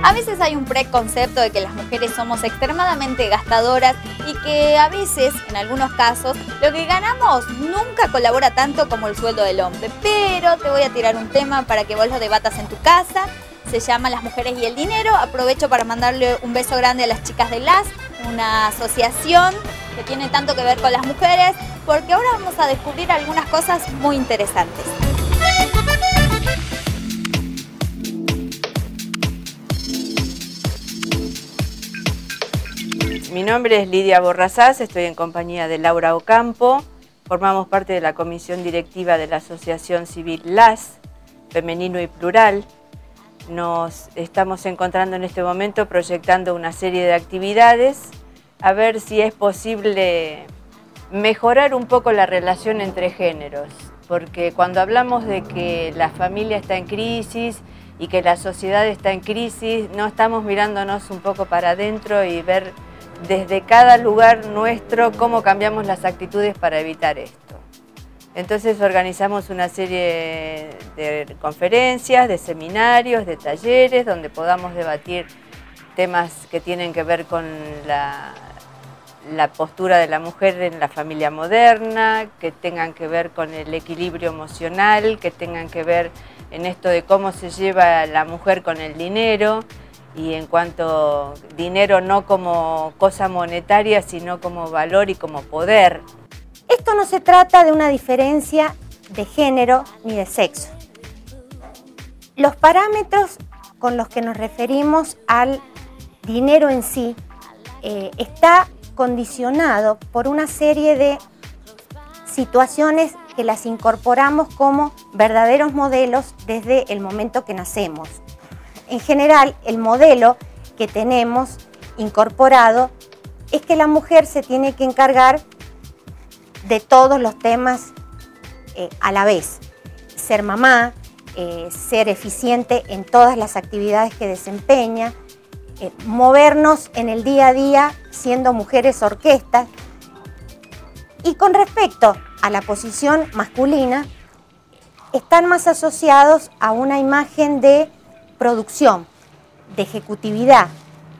A veces hay un preconcepto de que las mujeres somos extremadamente gastadoras y que a veces, en algunos casos, lo que ganamos nunca colabora tanto como el sueldo del hombre. Pero te voy a tirar un tema para que vos lo debatas en tu casa. Se llama Las Mujeres y el Dinero. Aprovecho para mandarle un beso grande a las chicas de LAS, una asociación que tiene tanto que ver con las mujeres, porque ahora vamos a descubrir algunas cosas muy interesantes. Mi nombre es Lidia Borrazás, estoy en compañía de Laura Ocampo, formamos parte de la comisión directiva de la Asociación Civil LAS, Femenino y Plural. Nos estamos encontrando en este momento proyectando una serie de actividades, a ver si es posible mejorar un poco la relación entre géneros, porque cuando hablamos de que la familia está en crisis y que la sociedad está en crisis, no estamos mirándonos un poco para adentro y ver desde cada lugar nuestro cómo cambiamos las actitudes para evitar esto. Entonces organizamos una serie de conferencias, de seminarios, de talleres, donde podamos debatir temas que tienen que ver con la postura de la mujer en la familia moderna, que tengan que ver con el equilibrio emocional, que tengan que ver en esto de cómo se lleva la mujer con el dinero, y en cuanto dinero no como cosa monetaria, sino como valor y como poder. Esto no se trata de una diferencia de género ni de sexo. Los parámetros con los que nos referimos al dinero en sí está condicionado por una serie de situaciones que las incorporamos como verdaderos modelos desde el momento que nacemos. En general, el modelo que tenemos incorporado es que la mujer se tiene que encargar de todos los temas a la vez. Ser mamá, ser eficiente en todas las actividades que desempeña, movernos en el día a día siendo mujeres orquestas. Y con respecto a la posición masculina, están más asociados a una imagen de producción, de ejecutividad.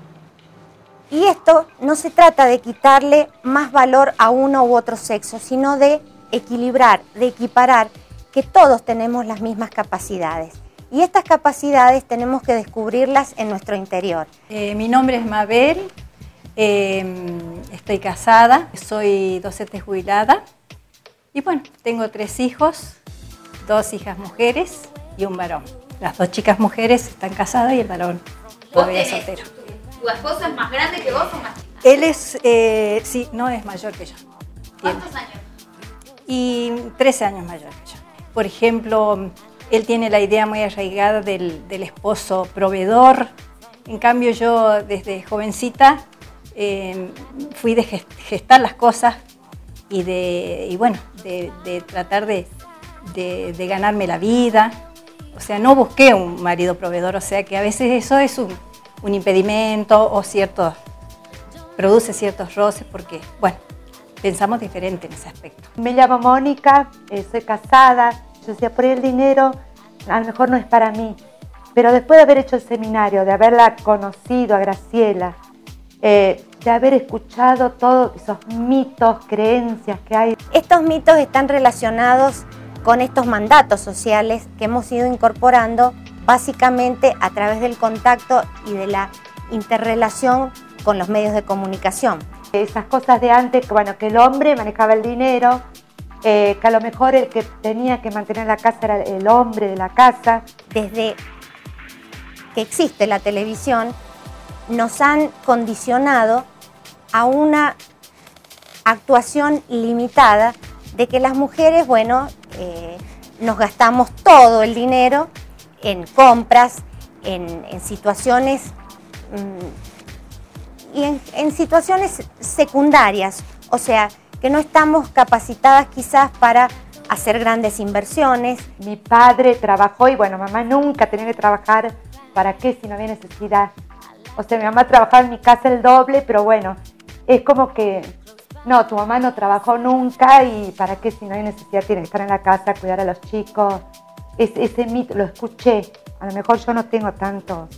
Y esto no se trata de quitarle más valor a uno u otro sexo, sino de equilibrar, de equiparar, que todos tenemos las mismas capacidades. Y estas capacidades tenemos que descubrirlas en nuestro interior. Mi nombre es Mabel, estoy casada, soy docente jubilada y bueno, tengo 3 hijos, 2 hijas mujeres y un varón. Las 2 chicas mujeres están casadas y el varón todavía soltero. ¿Tu esposo es más grande que vos o más chica? Él es, sí, no es mayor que yo. ¿Cuántos años? Y 13 años mayor que yo. Por ejemplo, él tiene la idea muy arraigada del esposo proveedor. En cambio, yo desde jovencita fui de gestar las cosas y de tratar de ganarme la vida. O sea, no busqué un marido proveedor, o sea que a veces eso es un impedimento o produce ciertos roces porque, bueno, pensamos diferente en ese aspecto. Me llamo Mónica, soy casada. Yo decía, por ahí el dinero a lo mejor no es para mí, pero después de haber hecho el seminario, de haberla conocido a Graciela, de haber escuchado todos esos mitos, creencias que hay. Estos mitos están relacionados con estos mandatos sociales que hemos ido incorporando básicamente a través del contacto y de la interrelación con los medios de comunicación. Esas cosas de antes, bueno, que el hombre manejaba el dinero, que a lo mejor el que tenía que mantener la casa era el hombre de la casa. Desde que existe la televisión, nos han condicionado a una actuación limitada de que las mujeres, bueno, nos gastamos todo el dinero en compras, en situaciones y en situaciones secundarias, o sea, que no estamos capacitadas quizás para hacer grandes inversiones. Mi padre trabajó y bueno, mamá nunca tenía que trabajar, ¿para qué si no había necesidad? O sea, mi mamá trabajaba en mi casa el doble, pero bueno, es como que no, tu mamá no trabajó nunca y ¿para qué si no hay necesidad? Tiene que estar en la casa, cuidar a los chicos. Ese mito lo escuché, a lo mejor yo no tengo tantos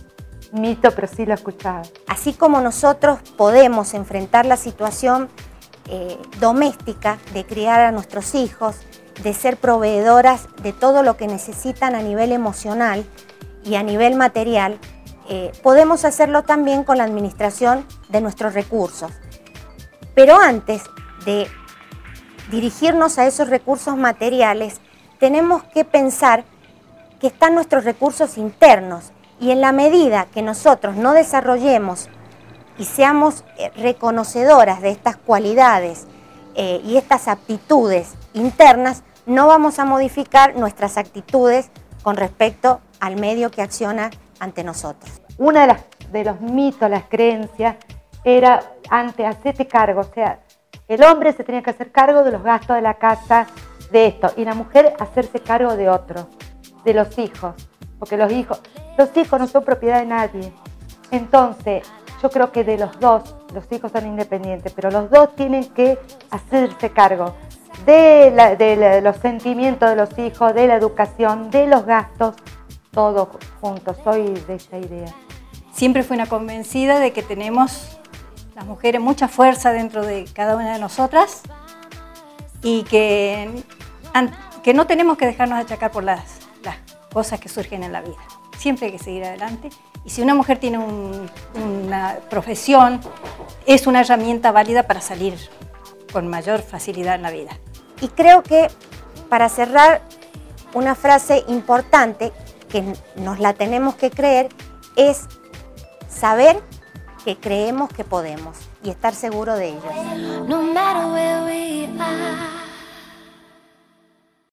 mito, pero sí lo he escuchado. Así como nosotros podemos enfrentar la situación doméstica de criar a nuestros hijos, de ser proveedoras de todo lo que necesitan a nivel emocional y a nivel material, podemos hacerlo también con la administración de nuestros recursos. Pero antes de dirigirnos a esos recursos materiales, tenemos que pensar que están nuestros recursos internos, y en la medida que nosotros no desarrollemos y seamos reconocedoras de estas cualidades y estas aptitudes internas, no vamos a modificar nuestras actitudes con respecto al medio que acciona ante nosotros. Una de los mitos, las creencias, era antes, hacerte cargo, o sea, el hombre se tenía que hacer cargo de los gastos de la casa, de esto, y la mujer hacerse cargo de otros, de los hijos, porque los hijos no son propiedad de nadie. Entonces, yo creo que de los dos, los hijos son independientes, pero los dos tienen que hacerse cargo de los sentimientos de los hijos, de la educación, de los gastos, todos juntos. Soy de esa idea. Siempre fui una convencida de que tenemos las mujeres mucha fuerza dentro de cada una de nosotras y que no tenemos que dejarnos achacar por las cosas que surgen en la vida. Siempre hay que seguir adelante. Y si una mujer tiene una profesión, es una herramienta válida para salir con mayor facilidad en la vida. Y creo que, para cerrar, una frase importante que nos la tenemos que creer es saber que creemos que podemos y estar seguro de ello.